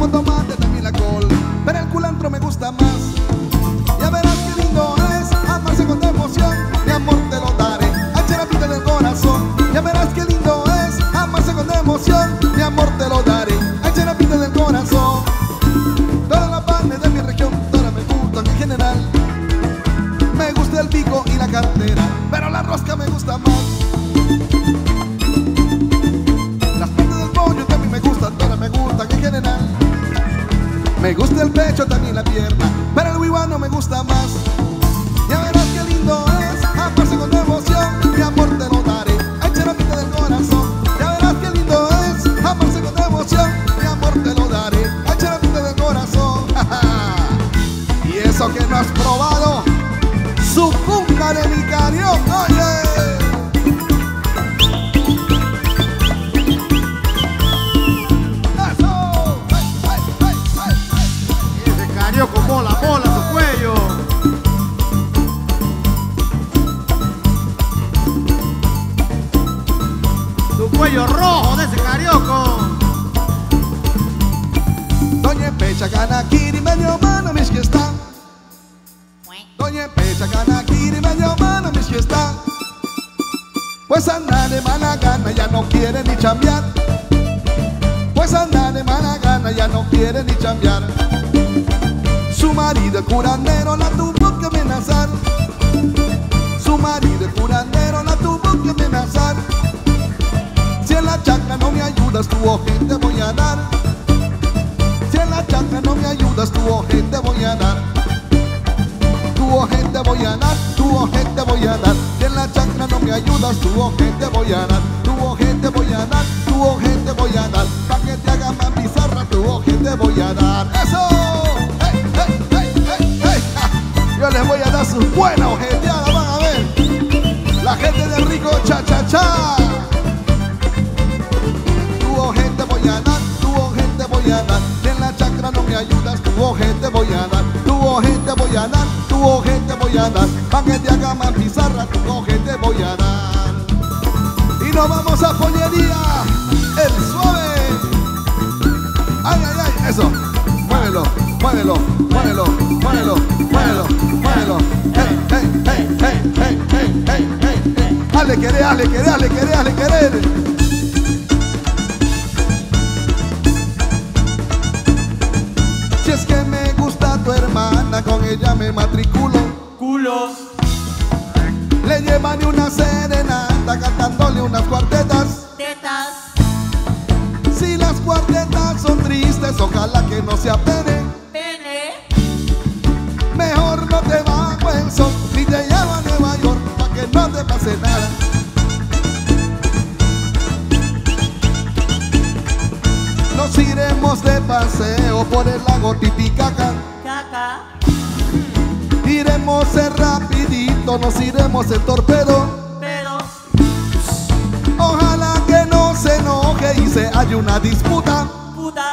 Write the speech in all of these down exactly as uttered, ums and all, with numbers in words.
gusta tomate, también la col, pero el culantro me gusta más. Ya verás qué lindo es amarse con devoción. Mi amor te lo daré, al charapito del corazón. Ya verás qué lindo es amarse con devoción. Mi amor te lo daré, al charapito del corazón. Todas las panes de mi región, todas me gustan en general. Me gusta el pico y la cartera, pero la rosca me gusta más. Las partes del pollo también me gustan, todas me gustan en general. Me gusta el pecho, también la pierna, pero el huihuano me gusta más. Ya verás qué lindo es amarse con devoción. Mi amor te lo daré, ay charapita del corazón. Ya verás qué lindo es amarse con devoción. Mi amor te lo daré, ay charapita del corazón. Y eso que no has probado, su cunga de mi carión, oye. Con bola, bola, su cuello. Su cuello rojo de ese carioco. Doña Pecha Kanakiri medio mano mis que está. Doña Pecha Kanakiri medio mano mis que está. Pues anda de mala gana, ya no quiere ni chambear. Pues anda de mala gana, ya no quiere ni chambear. Su marido el curandero la tuvo que amenazar. Su marido el curandero la tuvo que amenazar. Si en la chacra no me ayudas, tu ojete voy a dar. Si en la chacra no me ayudas, tu ojete voy a dar. Tu ojete voy a dar, tu ojete voy a dar. Si en la chacra no me ayudas, tu ojete voy a dar. Tu ojete voy a dar, tu ojete voy a dar. Pa' que te haga más bizarra, tu ojete voy a dar. ¡Eso! Yo les voy a dar sus buenas ojeteadas, van a ver. La gente de Rico cha cha cha. Tu ojete voy a dar, tu ojete voy a dar. Si en la chacra no me ayudas, tu ojete voy a dar. Tu ojete voy a dar, tu ojete voy a dar. Pa' que te haga más bizarra, tu ojete voy a dar. Y nos vamos a pollería, el suave. Ay, ay, ay, eso. Muévelo, muévelo, muévelo, muévelo, muévelo, muévelo. Hey, hey, hey, hey, hey, hey, hey, hey, hey. Hazle querer, hazle querer, hazle querer, hazle querer. Si es que me gusta tu hermana, con ella me matriculo. Culo. Le llevan una serenata, cantándole unas cuartetas. Tetas. Si las cuartetas son tristes, ojalá que no se apene. Pene. Mejor no te bajo el sol, ni te llevo a Nueva York, pa' que no te pase nada. Nos iremos de paseo por el lago Titicaca. Caca. Iremos en rapidito, nos iremos en torpedo. Pedo. Ojalá que no se enoje y se haya una disputa. Puta.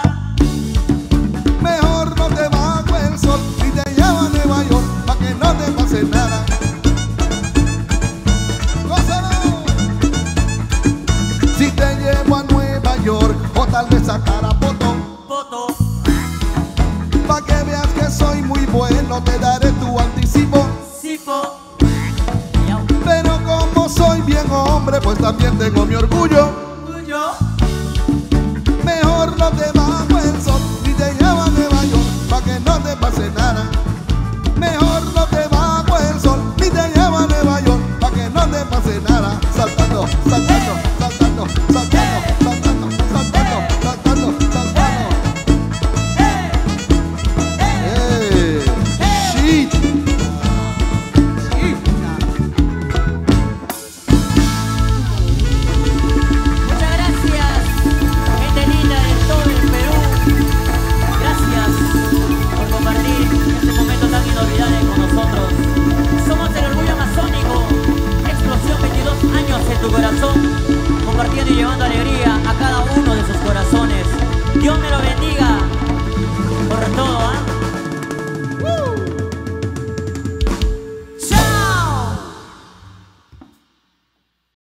Mejor no te bajo el sol, ni te llevo a Nueva York, pa' que no te pase nada. ¡Gózalo! Si te llevo a Nueva York, o tal vez a Carapoto, Poto. pa' que veas que soy muy bueno, te daré tu anticipo. Sipo. Pero como soy bien hombre, pues también tengo mi orgullo. Tuyo. Mejor no te bajo el sol, ni te llevo a Nueva York, pa' que no te pase nada. Mejor no te bajo el sol, ni te llevo a Nueva York, pa' que no te pase nada. Saltando, saltando, saltando, saltando, saltando, saltando, saltando, saltando. ¡Eh! ¡Shit! Muchas gracias, gente linda de todo el Perú. Gracias por compartir este momento tan inolvidable con nosotros. Somos el orgullo amazónico. Explosión, veintidós años en tu corazón, compartiendo y llevando alegría a cada uno de sus corazones. Dios me lo bendiga.